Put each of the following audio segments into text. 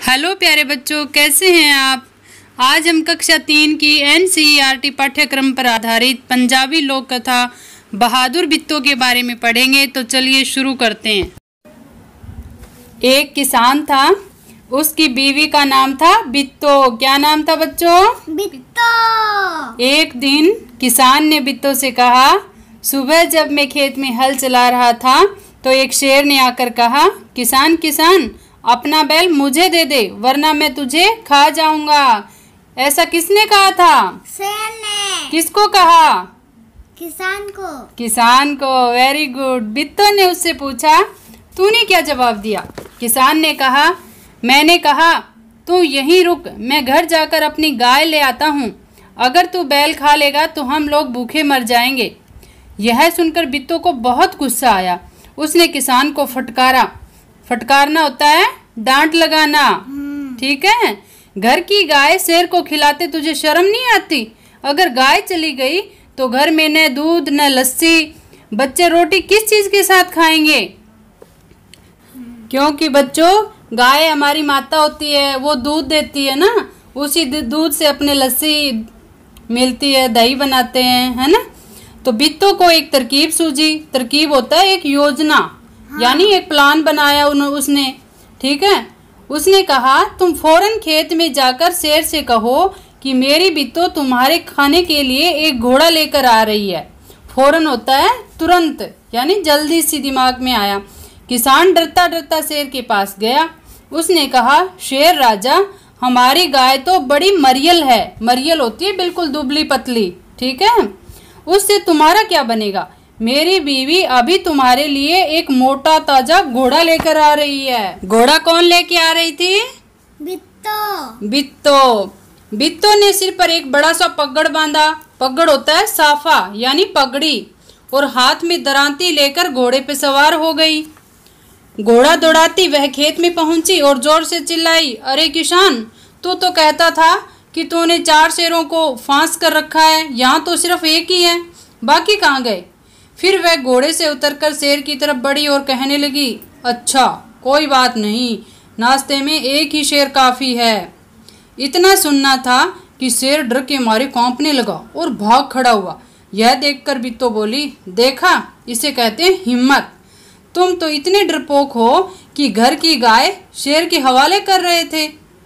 Hello प्यारे बच्चों, कैसे हैं आप। आज हम कक्षा 3 की NCERT पाठ्यक्रम पर आधारित पंजाबी लोक कथा बहादुर बित्तो के बारे में पढ़ेंगे। तो चलिए शुरू करते हैं। एक किसान था, उसकी बीवी का नाम था बित्तो। क्या नाम था बच्चों? बित्तो। एक दिन किसान ने बित्तो से कहा, सुबह जब मैं खेत में हल चला रहा था तो एक शेर ने आकर कहा, किसान किसान अपना बैल मुझे दे दे वरना मैं तुझे खा जाऊंगा। ऐसा किसने कहा था? शेर ने। किसको कहा? किसान को। किसान को। Very good. बित्तो ने उससे पूछा, तूने क्या जवाब दिया? किसान ने कहा, मैंने कहा तू यहीं रुक, मैं घर जाकर अपनी गाय ले आता हूँ। अगर तू बैल खा लेगा तो हम लोग भूखे मर जाएंगे। यह सुनकर बित्तो को बहुत गुस्सा आया। उसने किसान को फटकारा। फटकारना होता है डांट लगाना, ठीक है। घर की गाय शेर को खिलाते तुझे शर्म नहीं आती? अगर गाय चली गई तो घर में न दूध न लस्सी, बच्चे रोटी किस चीज के साथ खाएंगे? क्योंकि बच्चों गाय हमारी माता होती है, वो दूध देती है ना, उसी दूध से अपने लस्सी मिलती है, दही बनाते हैं, है ना। तो बित्तो को एक तरकीब सूझी। तरकीब होता है एक योजना, यानी एक प्लान बनाया उसने, ठीक है। उसने कहा, तुम फौरन खेत में जाकर शेर से कहो कि मेरी बित्तो तुम्हारे खाने के लिए एक घोड़ा लेकर आ रही है। फौरन होता है तुरंत, यानी जल्दी सी दिमाग में आया। किसान डरता डरता शेर के पास गया। उसने कहा, शेर राजा हमारी गाय तो बड़ी मरियल है। मरियल होती है बिल्कुल दुबली पतली, ठीक है। उससे तुम्हारा क्या बनेगा? मेरी बीवी अभी तुम्हारे लिए एक मोटा ताजा घोड़ा लेकर आ रही है। घोड़ा कौन लेके आ रही थी? बित्तो। बित्तो। बित्तो ने सिर पर एक बड़ा सा पगड़ बांधा। पगड़ होता है साफा यानी पगड़ी, और हाथ में दरांती लेकर घोड़े पे सवार हो गई। घोड़ा दौड़ाती वह खेत में पहुंची और जोर से चिल्लाई, अरे किसान, तू तो कहता था कि तूने 4 शेरों को फांस कर रखा है, यहाँ तो सिर्फ एक ही है, बाकी कहाँ गए? फिर वह घोड़े से उतरकर शेर की तरफ बढ़ी और कहने लगी, अच्छा कोई बात नहीं, नाश्ते में एक ही शेर काफ़ी है। इतना सुनना था कि शेर डर के मारे कांपने लगा और भाग खड़ा हुआ। यह देखकर बित्तो बोली, देखा, इसे कहते हैं हिम्मत। तुम तो इतने डरपोक हो कि घर की गाय शेर के हवाले कर रहे थे।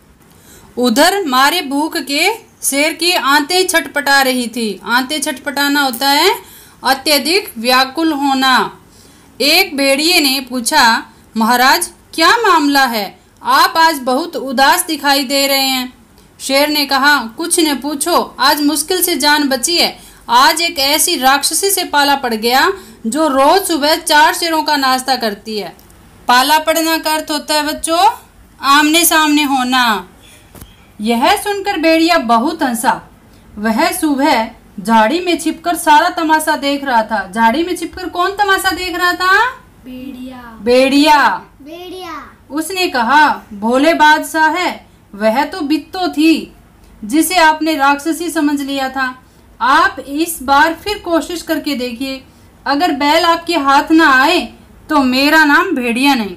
उधर मारे भूख के शेर की आंतें छटपटा रही थी। आंतें छटपटाना होता है अत्यधिक व्याकुल होना। एक भेड़िए ने पूछा, महाराज क्या मामला है? आप आज बहुत उदास दिखाई दे रहे हैं। शेर ने कहा, कुछ न पूछो, आज मुश्किल से जान बची है। आज एक ऐसी राक्षसी से पाला पड़ गया जो रोज सुबह 4 शेरों का नाश्ता करती है। पाला पड़ना का अर्थ होता है बच्चों आमने सामने होना। यह सुनकर भेड़िया बहुत हंसा। वह सुबह झाड़ी में छिपकर सारा तमाशा देख रहा था। झाड़ी में छिपकर कौन तमाशा देख रहा था? भेड़िया। भेड़िया। भेड़िया। उसने कहा, भोले बादशाह है, वह तो बित्तो थी जिसे आपने राक्षसी समझ लिया था। आप इस बार फिर कोशिश करके देखिए। अगर बैल आपके हाथ ना आए तो मेरा नाम भेड़िया नहीं।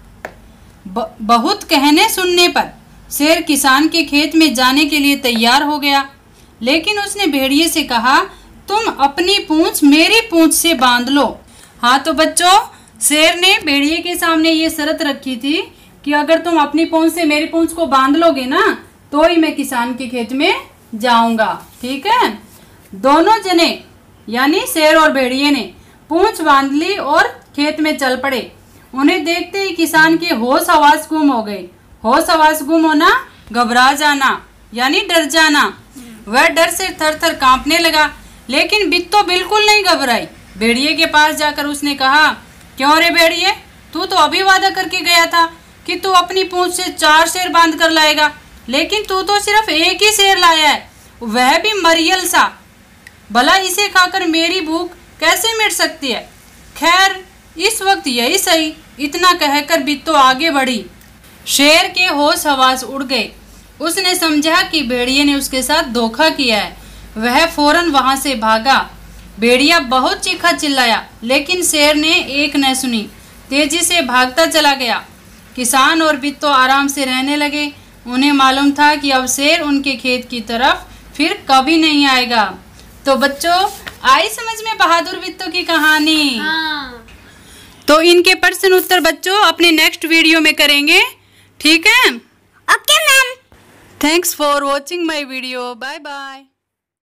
बहुत कहने सुनने पर शेर किसान के खेत में जाने के लिए तैयार हो गया, लेकिन उसने भेड़िए से कहा, तुम अपनी पूंछ मेरी पूंछ से बांध लो। हाँ तो बच्चों, शेर ने भेड़िए के सामने ये शर्त रखी थी कि अगर तुम अपनी पूंछ से मेरी पूंछ को बांध लोगे ना तो ही मैं किसान के खेत में जाऊंगा, ठीक है। दोनों जने यानी शेर और भेड़िए ने पूंछ बांध ली और खेत में चल पड़े। उन्हें देखते ही किसान के होश हवास गुम हो गए। होश हवास गुम होना, घबरा जाना यानी डर जाना। वह डर से थर थर कांपने लगा, लेकिन बित्तो बिल्कुल नहीं घबराई। भेड़िए के पास जाकर उसने कहा, क्यों रे भेड़िए, तू तो अभी वादा करके गया था कि तू अपनी पूंछ से 4 शेर बांध कर लाएगा, लेकिन तू तो सिर्फ एक ही शेर लाया है, वह भी मरियल सा। भला इसे खाकर मेरी भूख कैसे मिट सकती है? खैर इस वक्त यही सही। इतना कहकर बित्तो आगे बढ़ी। शेर के होश हवास उड़ गए। उसने समझा कि भेड़िए ने उसके साथ धोखा किया है। वह फौरन वहां से भागा। भेड़िया बहुत चीखा चिल्लाया, लेकिन शेर ने एक न सुनी। तेजी से भागता चला गया। किसान और बिट्टो आराम से रहने लगे। उन्हें मालूम था कि अब शेर उनके खेत की तरफ फिर कभी नहीं आएगा। तो बच्चों, आई समझ में बहादुर बिट्टो की कहानी? हाँ। तो इनके प्रश्न उत्तर बच्चों अपने नेक्स्ट वीडियो में करेंगे, ठीक है? Okay ma'am. Thanks for watching my video. Bye bye.